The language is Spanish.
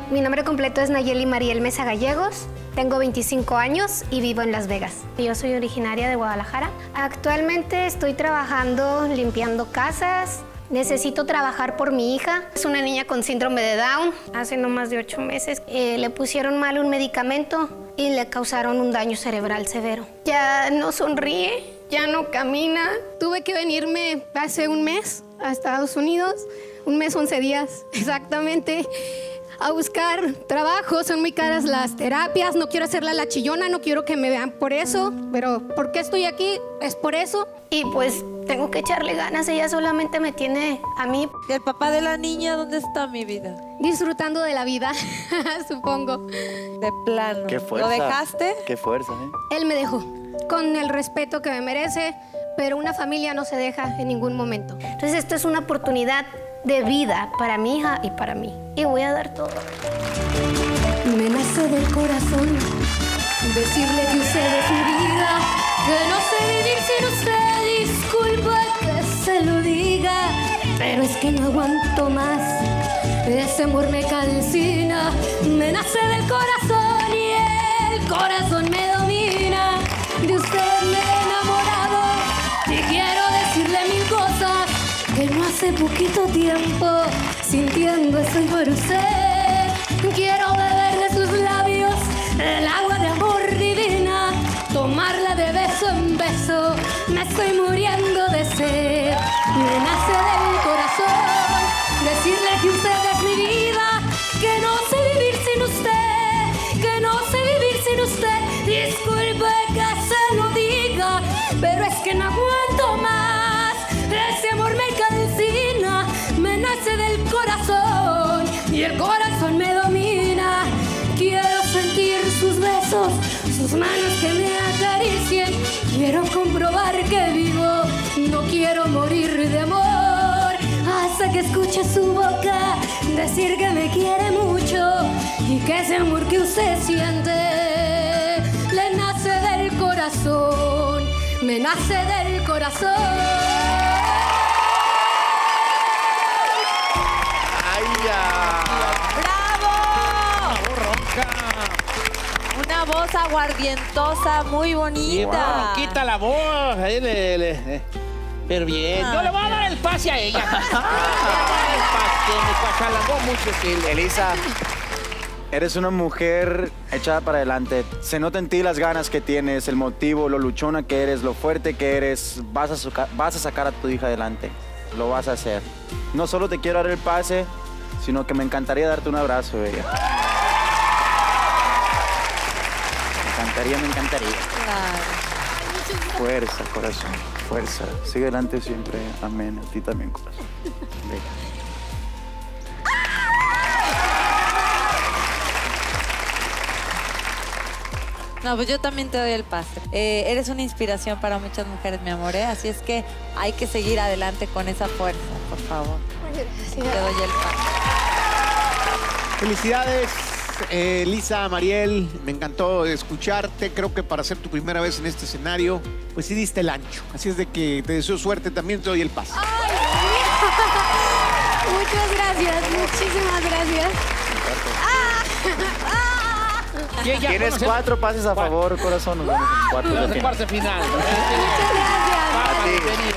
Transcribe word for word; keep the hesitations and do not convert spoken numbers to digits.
Mi nombre completo es Nayeli Mariel Mesa Gallegos. Tengo veinticinco años y vivo en Las Vegas. Yo soy originaria de Guadalajara. Actualmente estoy trabajando limpiando casas. Necesito trabajar por mi hija. Es una niña con síndrome de Down. Hace no más de ocho meses eh, le pusieron mal un medicamento y le causaron un daño cerebral severo. Ya no sonríe, ya no camina. Tuve que venirme hace un mes a Estados Unidos, un mes, once días exactamente, a buscar trabajo. Son muy caras las terapias. No quiero hacerla la chillona, no quiero que me vean por eso, pero ¿por qué estoy aquí? Es por eso. Y pues tengo que echarle ganas. Ella solamente me tiene a mí. ¿Y el papá de la niña dónde está, mi vida? Disfrutando de la vida, supongo. De plano. Qué fuerza. ¿Lo dejaste? Qué fuerza, ¿eh? Él me dejó, con el respeto que me merece, pero una familia no se deja en ningún momento. Entonces esto es una oportunidad de vida para mi hija y para mí. Y voy a dar todo. Me nace del corazón decirle que usted es mi vida, que no sé vivir sin usted. Disculpa que se lo diga, pero es que no aguanto más. Ese amor me calcina. Me nace del corazón y el corazón me domina. De usted me he enamorado y quiero decirle mil cosas que no hace poquito tiempo sintiendo estoy por usted. Quiero beber de sus labios el agua de amor divina, tomarla de beso en beso. Me estoy muriendo de sed. Me nace del corazón decirle que usted es mi vida, que no sé vivir sin usted, que no sé vivir sin usted. Disculpe que se lo diga, pero es que no aguanto más. Ese amor me calcina, me nace del corazón y el corazón me domina. Quiero sentir sus besos, sus manos que me acaricien. Quiero comprobar que vivo, no quiero morir de amor. Hasta que escuche su boca decir que me quiere mucho y que ese amor que usted siente le nace del corazón, me nace del corazón. Una voz aguardientosa, muy bonita. Wow, quita la voz. Ahí le, le, le. Pero bien. Yo le voy a dar el pase a ella. el pase, me pachalangó mucho. Sí. Elisa, eres una mujer echada para adelante. Se nota en ti las ganas que tienes, el motivo, lo luchona que eres, lo fuerte que eres. Vas a, suca- vas a sacar a tu hija adelante. Lo vas a hacer. No solo te quiero dar el pase, sino que me encantaría darte un abrazo, ella. Me encantaría, me encantaría. Claro. Fuerza, corazón, fuerza. Sigue adelante siempre. Amén. A ti también, corazón. Venga. No, pues yo también te doy el pase. Eh, eres una inspiración para muchas mujeres, mi amor, ¿eh? Así es que hay que seguir adelante con esa fuerza, por favor. Te doy el pase. Felicidades, eh, Elisa, Mariel. Me encantó escucharte. Creo que para ser tu primera vez en este escenario, pues sí diste el ancho. Así es de que te deseo suerte. También te doy el pase. Ay, muchas gracias, muchísimas gracias. Ah, ah. Tienes cuatro pases a favor, corazón. Nos vemos en cuartos de Cuarto final. final. Muchas gracias. A ti.